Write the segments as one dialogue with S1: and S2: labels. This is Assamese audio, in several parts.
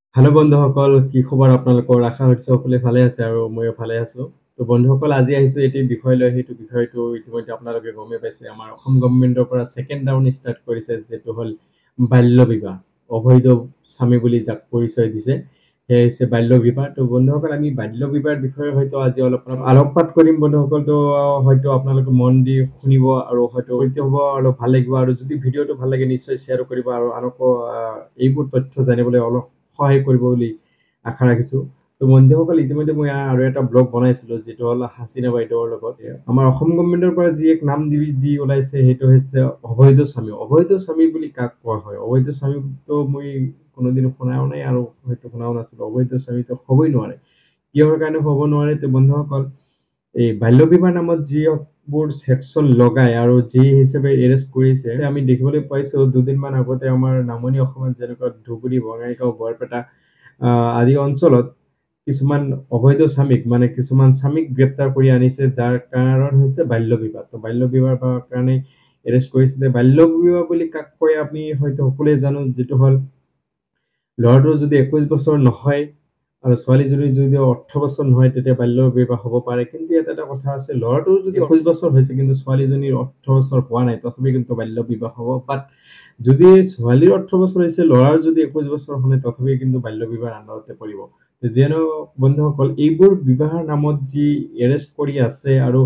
S1: হ্যালো বন্ধুসকল, কি খবৰ আপোনালোকৰ? আশা কৰিছো সকলোৱে ভালে আছে আৰু ময়ো ভালে আছো। তো বন্ধুসকল, আজি আহিছো এটি বিষয় লৈ। সেইটো বিষয়টো ইতিমধ্যে আপোনালোকে গমেই পাইছে। আমাৰ অসম গভৰ্ণমেণ্টৰ পৰা সেকেন্ড ৰাউণ্ড ষ্টাৰ্ট কৰিছে, যেটো হ'ল বাল্য বিবাহ। অবৈধ স্বামী বুলি যাক পৰিচয় দিছে, সেয়া হৈছে বাল্য বিবাহ। তো বন্ধুসকল, আমি বাল্য বিবাহৰ বিষয়ে হয়তো আজি অলপ আলোকপাত কৰিম বন্ধুসকল। তো হয়তো আপোনালোকে মন দি শুনিব আৰু হয়তো হ'ব, অলপ ভাল লাগিব। আৰু যদি ভিডিঅ'টো ভাল লাগে নিশ্চয় শ্বেয়াৰ কৰিব আৰু আনকো এইবোৰ তথ্য জানিবলৈ অলপ সহায় কৰিব বুলি আশা ৰাখিছো। তো বন্ধুসকল, ইতিমধ্যে মই আৰু এটা ব্লগ বনাইছিলো, যেটো হ'ল হাসিনা বাইদেউৰ লগত। আমাৰ অসম গভৰ্ণমেণ্টৰ পৰা যি এক নাম দি ওলাইছে, সেইটো হৈছে অবৈধ স্বামী। অবৈধ স্বামী বুলি কাক কোৱা হয়? অবৈধ স্বামীতো মই কোনোদিন শুনাও নাই আৰু হয়তো শুনাও নাছিলো। অবৈধ স্বামীতো হ'বই নোৱাৰে। কিহৰ কাৰণে হ'ব নোৱাৰে? তো বন্ধুসকল, এই বাল্য বিবাহ নামত যিবোৰ সেকশন লগাই আৰু যি হিচাপে এৰেষ্ট কৰিছে, আমি দেখিবলৈ পাইছো দুদিনমান আগতে আমাৰ নামনি অসমত যেনেকুৱা ধুবুৰী, বঙাইগাঁও, বৰপেটা আদি অঞ্চলত কিছুমান অবৈধ স্বামীক কিছুমান স্বামীক গ্ৰেপ্তাৰ কৰি আনিছে, যাৰ কাৰণ হৈছে বাল্য বিবাহ। তো বাল্য বিবাহৰ কাৰণে এৰেষ্ট কৰিছিলে। বাল্য বিবাহ বুলি কাক কয় আমি হয়তো সকলোৱে জানো, যেটো হ'ল ল'ৰাটোৰ যদি 21 বছৰ নহয় আৰু ছোৱালীজনীৰ যদি 18 বছৰ নহয়, তেতিয়া বাল্য বিবাহ হ'ব পাৰে। কিন্তু ইয়াত এটা কথা আছে, ল'ৰাটোৰ যদি 21 বছৰ হৈছে কিন্তু ছোৱালীজনীৰ 18 বছৰ হোৱা নাই, তথাপি কিন্তু বাল্য বিবাহ হ'ব। বাট যদি ছোৱালীৰ 18 বছৰ হৈছে, ল'ৰাৰ যদি 21 বছৰ হ'লে, তথাপি কিন্তু বাল্য বিবাহৰ আণ্ডাৰতে পৰিব। যিহেতু বন্ধুসকল, এইবোৰ বিবাহৰ নামত যি এৰেষ্ট কৰি আছে আৰু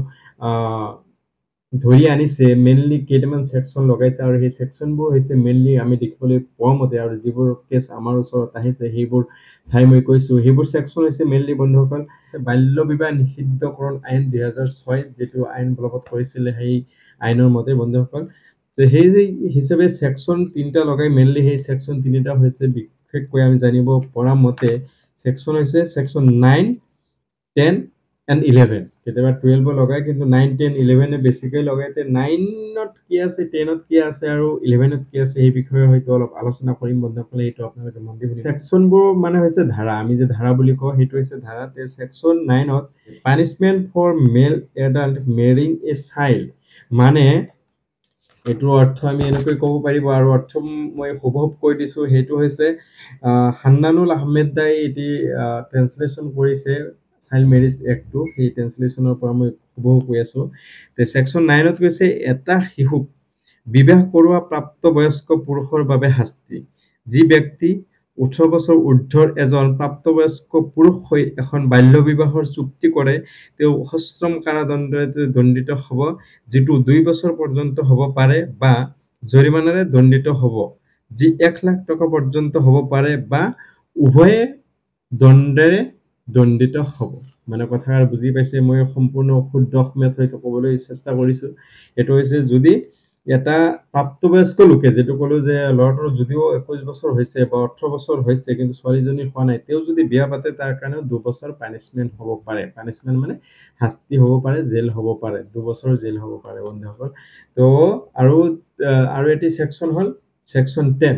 S1: ধৰি আনিছে, মেইনলি কেইটামান সেকশন লগাইছে, আৰু সেই সেকশনবোৰ হৈছে মেইনলি আমি দেখিবলৈ পোৱা মতে আৰু যিবোৰ কেছ আমাৰ ওচৰত আহিছে সেইবোৰ চাই মই কৈছো। সেইবোৰ সেকশন হৈছে মেইনলি বন্ধুসকল বাল্য বিবাহ নিষিদ্ধকৰণ আইন 2006, যেটো আইন বলবৎ কৰিছিলে। সেই আইনৰ মতে বন্ধুসকল, তো সেই হিচাপে সেকশন 3টা লগাই। মেইনলি সেই সেকশন 3টা হৈছে, বিশেষকৈ আমি জানিব পৰা মতে সেকশন হৈছে সেকশন 9, 10 and 11। কেতিয়াবা 12 লগায়, কিন্তু 9, 10, 11 বেছিকৈ লগায়। 9ত কি আছে, 10ত কি আছে আৰু 11ত কি আছে, সেই বিষয়ে হয়তো অলপ আলোচনা কৰিম বন্ধুসকল। এইটো আপোনালোকে মন দি শুনিব। সেকশনবোৰ হৈছে ধাৰা। আমি যে ধাৰা বুলি কওঁ, সেইটো হৈছে ধাৰা। সেকশন 9ত punishment for male adult marrying a child, এইটোৰ অৰ্থ আমি এনেকৈ ক'ব পাৰিব, আৰু অৰ্থ মই হুবহুব কৈ দিছো। সেইটো হৈছে হান্নানুল আহমেদাই এটি ট্ৰেন্সলেশ্যন কৰিছে চাইল্ড মেৰিজ এক্টটো। সেই ট্ৰেন্সলেশ্যনৰ পৰা মই হুবহু কৈ আছো। সেকশন 9ত কৈছে, এটা শিশুক বিবাহ কৰোৱা প্ৰাপ্তবয়স্ক পুৰুষৰ বাবে শাস্তি। যি ব্যক্তি 18 বছৰ ঊৰ্ধ্বৰ এজন প্ৰাপ্তবয়স্ক পুৰুষ হৈ এখন বাল্য বিবাহৰ চুক্তি কৰে, তেওঁ সশ্ৰম কাৰাদণ্ডেৰে দণ্ডিত হ'ব, যিটো 2 বছৰ পৰ্যন্ত হ'ব পাৰে, বা জৰিমনাৰে দণ্ডিত হ'ব, যি 1 লাখ টকা পৰ্যন্ত হ'ব পাৰে, বা উভয়ে দণ্ডেৰে দণ্ডিত হ'ব। কথা বুজি পাইছে? মই সম্পূৰ্ণ শুদ্ধ অসমীয়াত হয়তো ক'বলৈ চেষ্টা কৰিছো। এইটো হৈছে, যদি এটা প্ৰাপ্তবয়স্ক লোকে, যেটো ক'লো যে ল'ৰাটোৰ যদিও 21 বছৰ হৈছে বা 18 বছৰ হৈছে, কিন্তু ছোৱালীজনী হোৱা নাই, তেওঁ যদি বিয়া পাতে, তাৰ কাৰণে 2 বছৰ পানিশমেন্ট হ'ব পাৰে। পানিশমেন্ট শাস্তি হ'ব পাৰে, জেল হ'ব পাৰে, 2 বছৰ জেল হ'ব পাৰে বন্ধুসকল। তো আৰু এটি সেকশন হ'ল সেকশন 10,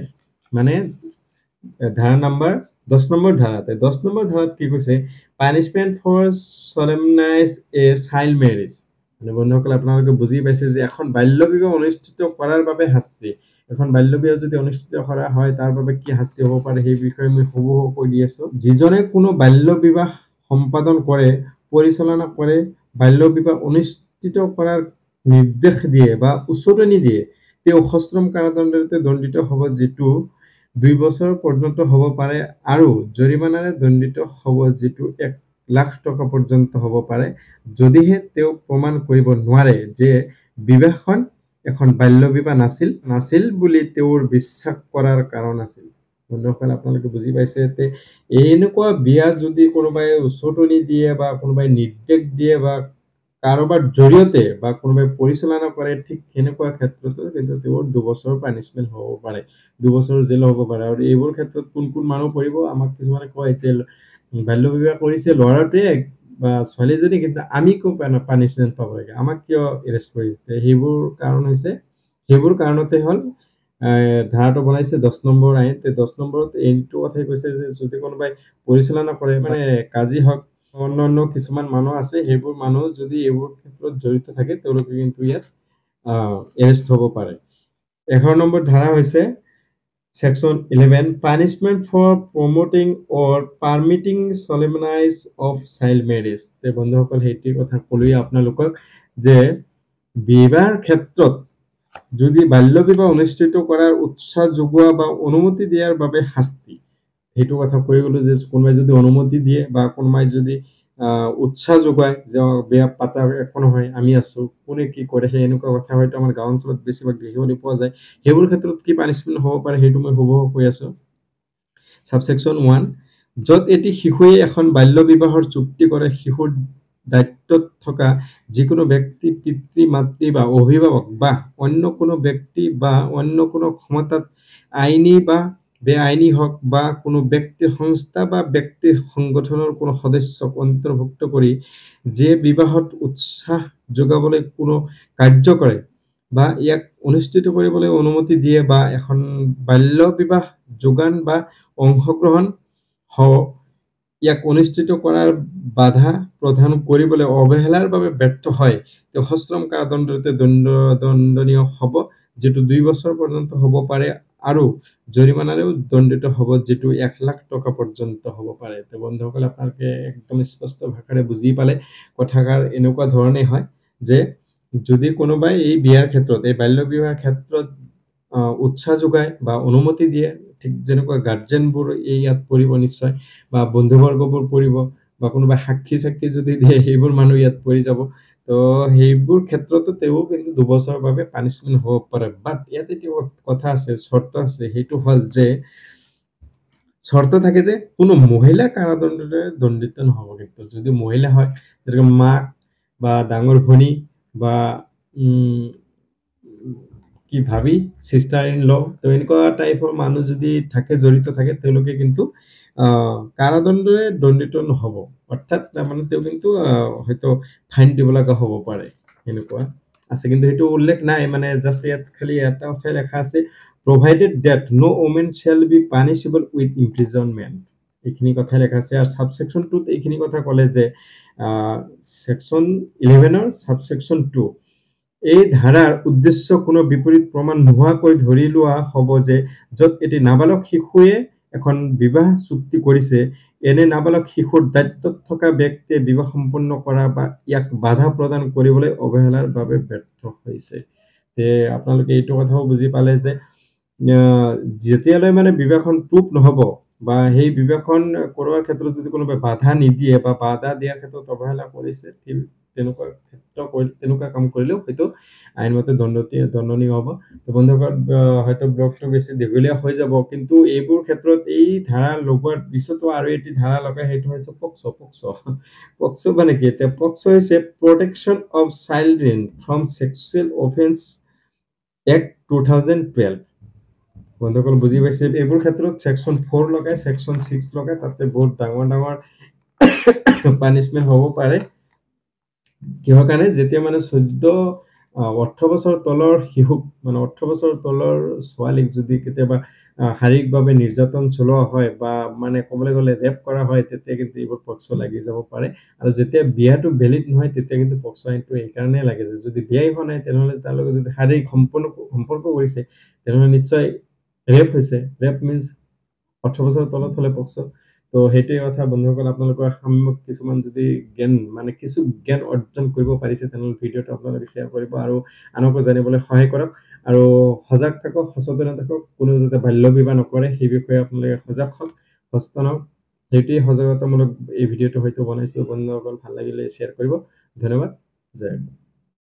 S1: ধাৰা নাম্বাৰ 10 নম্বৰ ধাৰাতে। 10 নম্বৰ ধাৰাত কি কৈছে? Punishment for solemnise a child marriage. বন্ধুসকল, আপোনালোকে বুজি পাইছে যে এখন বাল্য বিবাহ অনুষ্ঠিত কৰাৰ বাবে শাস্তি। এখন বাল্য বিবাহ যদি অনুষ্ঠিত কৰা হয়, তাৰ বাবে কি শাস্তি হ'ব পাৰে, সেই বিষয়ে মই হুবহু কৈ দি আছো। যিজনে কোনো বাল্য বিবাহ সম্পাদন কৰে, পৰিচালনা কৰে, বাল্য বিবাহ অনুষ্ঠিত কৰাৰ নিৰ্দেশ দিয়ে বা উচতনি দিয়ে, তেওঁ সশ্ৰম কাৰাদণ্ডেৰে দণ্ডিত হ'ব, যিটো 2 বছৰ পৰ্যন্ত হ'ব পাৰে, আৰু জৰিমনাৰে দণ্ডিত হ'ব, যিটো 1 লাখ টকা পৰ্যন্ত হ'ব পাৰে, যদিহে তেওঁ প্ৰমাণ কৰিব নোৱাৰে যে বিবাহখন এখন বাল্য বিবাহ নাছিল বুলি তেওঁৰ বিশ্বাস কৰাৰ কাৰণ আছিল। বন্ধুসকল, আপোনালোকে বুজি পাইছে? এনেকুৱা বিয়া যদি কোনোবাই উচতনি দিয়ে বা কোনোবাই নিৰ্দেশ দিয়ে বা কাৰোবাৰ জৰিয়তে বা কোনোবাই পৰিচালনা কৰে, ঠিক সেনেকুৱা ক্ষেত্ৰতো কিন্তু তেওঁৰ 2 বছৰ পানিশমেন্ট হ'ব পাৰে, 2 বছৰ জেল হ'ব পাৰে। আৰু এইবোৰ ক্ষেত্ৰত কোন কোন মানুহ পৰিব? আমাক কিছুমানে কয় যে বাল্য বিবাহ কৰিছে ল'ৰাটোৱে বা ছোৱালীজনী, কিন্তু আমি কিয় পানিশমেন্ট পাব লাগে, আমাক কিয় এৰেষ্ট কৰিছে? সেইবোৰ কাৰণতে হ'ল ধাৰাটো বনাইছে 10 নম্বৰ আইন। 10 নম্বৰত এইটো কথাই কৈছে যে যদি কোনোবাই পৰিচালনা কৰে, কাজী হওক, অন্যান্য কিছুমান মানুহ আছে, সেইবোৰ মানুহ যদি এইবোৰ ক্ষেত্ৰত জড়িত থাকে, তেওঁলোকে কিন্তু ইয়াত এৰেষ্ট হ'ব পাৰে। 11 নম্বৰ ধাৰা হৈছে Section 11 Punishment for promoting or permitting solemnize of child marriage তে বন্ধুসকল হেইটি কথা কলোই আপোনালোকক যে বিবাহৰ ক্ষেত্ৰত যদি বাল্য বিবাহ অনুষ্ঠিত কৰাৰ উৎসাহ যোগোৱা বা অনুমতি দিয়াৰ বাবে শাস্তি হেইটো কথা কৈ গলো যে কোনবাই যদি অনুমতি দিয়ে বা কোনবাই যদি উৎসাহ যোগায় যে বিয়া পাতা একো নহয় আমি আছো কোনে কি কৰে হে এনেকুৱা কথা হয়তো আমাৰ গাঁও অঞ্চলত বেছিভাগ দেখিবলৈ পোৱা যায় হেবোৰ ক্ষেত্ৰত কি পানিশমেন্ট হ'ব পাৰে হেইটো মই হুবহু কৈ আছো সাবসেকশন 1 যত এটি শিশুৱে এখন বাল্য বিবাহৰ চুক্তি কৰে শিশুৰ দায়িত্বত থকা যিকোনো ব্যক্তি পিতৃ মাতৃ বা অভিভাৱক বা অন্য কোনো ব্যক্তি বা অন্য কোনো ক্ষমতাত আইনী বা বেআইনী হক বা কোনো ব্যক্তিৰ সংস্থা বা ব্যক্তিৰ সংগঠনৰ কোনো সদস্যক অন্তৰ্ভুক্ত কৰি যে বিবাহত উৎসাহ যোগাবলৈ কোনো কাৰ্য কৰে বা ইয়াক অনুষ্ঠিত কৰিবলৈ অনুমতি দিয়ে বা এখন বাল্য বিবাহ যোগান বা অংশগ্ৰহণ ইয়াক অনুষ্ঠিত কৰাৰ বাধা প্ৰদান কৰিবলৈ অৱহেলাৰ বাবে ব্যৰ্থ হয় তে সশ্ৰম কাৰাদণ্ডতে দণ্ডনীয় হ'ব যেটো 2 বছৰ পৰ্যন্ত হ'ব পাৰে আৰু জৰিমনাৰেও দণ্ডিত হ'ব যেটো 1 লাখ টকা পৰ্যন্ত হ'ব পাৰে তে বন্ধুসকল আপোনালোকে একদম স্পষ্ট ভাষাৰে বুজি পালে কথাকাৰ এনেকুৱা ধৰণে হয় যে যদি কোনোবাই এই বিয়াৰ ক্ষেত্ৰত এই বাল্য বিবাহৰ ক্ষেত্ৰত উৎসাহ যোগায় বা অনুমতি দিয়ে ঠিক যেনেকুৱা গাৰ্জেনবোৰ এই ইয়াত পৰিব নিশ্চয় বা বন্ধুবৰ্গবোৰ পৰিব বা কোনোবা সাক্ষী সাক্ষী যদি দিয়ে হেবোৰ মানুহ ইয়াত পৰি যাব তো হেবোৰ ক্ষেত্ৰতো তেও কিন্তু 2 বছৰৰ বাবে পানিশমেন্ট হ'ব পাৰে বাট ইয়াত এটি কথা আছে শৰ্ত আছে হেতু হল যে শর্ত থাকে যে কোনো মহিলা কারাদণ্ডৰে দণ্ডিত নহব কিন্তু যদি মহিলা হয় যেরকম মা বা ডাঙৰ ভনী বা কি ভাবি সিস্টার ইন ল তো এনেকুৱা টাইপৰ মানুহ যদি থাকে জড়িত থাকে তেওঁলোকে কিন্তু কাৰাদণ্ডৰে দণ্ডিত নহব অৰ্থাৎ মানে তেও কিন্তু হয়তো ফাইন দিব লগা হ'ব পাৰে এনেকুৱা আছে কিন্তু হেতু উল্লেখ নাই মানে জাস্ট ইয়াত খালি এটা কথা লেখা আছে provided that no woman shall be punishable with imprisonment এইখিনি কথা লেখা আছে আর সাবসেকশন 2 তে এইখিনি কথা কলে যে সেকশন 11 এর সাবসেকশন 2 এই ধাৰাৰ উদ্দেশ্য কোনো বিপৰীত প্ৰমাণ নোহোৱাকৈ ধৰি লোৱা হ'ব যে যত এটি নাবালক শিশুৱে এখন বিবাহ চুক্তি কৰিছে এনে নাবালক শিশুৰ দায়িত্বত থকা ব্যক্তিয়ে বিবাহ সম্পন্ন কৰা বা ইয়াক বাধা প্ৰদান কৰিবলৈ অৱহেলাৰ বাবে ব্যৰ্থ হৈছে তে আপোনালোকে এইটো কথাও বুজি পালে যে যেতিয়ালৈ মানে বিবাহখন প্ৰুফ নহব বা সেই বিবাহখন কৰাৰ ক্ষেত্ৰত যদি কোনোবা বাধা নিদিয়ে বা বাধা দিয়াৰ ক্ষেত্ৰত অৱহেলা কৰিছে তেনেকুৱা তেনেকুৱা কাম কৰিলেও হয়তো আইনমতে দণ্ডনীয় হ'ব তো বন্ধুসকল হয়তো ব্লগটো বেছি দীঘলীয়া হৈ যাব কিন্তু এইবোৰ ক্ষেত্ৰত এই ধাৰা লগোৱাৰ পিছতো আৰু এটি ধাৰা লগাই হেতু হৈছে পক্সো মানে কি তে পক্সো হৈছে protection of children from sexual offence act 2012 বন্ধুসকল বুজি পাইছে এইবোৰ ক্ষেত্ৰত সেকশন 4 লগাই সেকশন 6 লগাই তাতে বহুত ডাঙৰ পানিশমেন্ট হ'ব পাৰে কিহৰ কাৰণে যেতিয়া মানে 18 বছৰ তলৰ শিশু মানে 18 বছৰ তলৰ ছোৱালীক যদি কেতিয়াবা শাৰীৰিকভাৱে নিৰ্যাতন চলোৱা হয় বা মানে ক'বলৈ গ'লে ৰেপ কৰা হয় তেতিয়া কিন্তু এইবোৰ পক্সো লাগি যাব পাৰে আৰু যেতিয়া বিয়াটো ভ্যালিড নহয় তেতিয়া কিন্তু পক্সো আইনটো এই কাৰণে লাগে যে যদি বিয়াই হোৱা নাই তেনেহলে তাৰ লগত যদি শাৰীৰিক সম্পৰ্ক কৰিছে তেনেহলে নিশ্চয় ৰেপ হৈছে ৰেপ মিন্স 18 বছৰ তলত হলে পক্সো তো হেইটোই কথা বন্ধুসকল আপোনালোকৰ সামগ্ৰিক কিছুমান যদি জ্ঞান মানে কিছু জ্ঞান অৰ্জন কৰিব পাৰিছে তেনেহলে ভিডিওটো আপোনালোকে শেয়াৰ কৰিব আৰু আনকো জানিবলৈ সহায় কৰক আৰু সজাগ থাকক সচেতন থাকক কোনো যাতে বাল্য বিবাহ নকৰে সেই বিষয়ে আপোনালোকে সজাগ হওক সচেতন হওক হেইটোই সজাগতামূলক এই ভিডিওটো হয়তো বনাইছো বন্ধুসকল ভাল লাগিলে শেয়াৰ কৰিব ধন্যবাদ জয়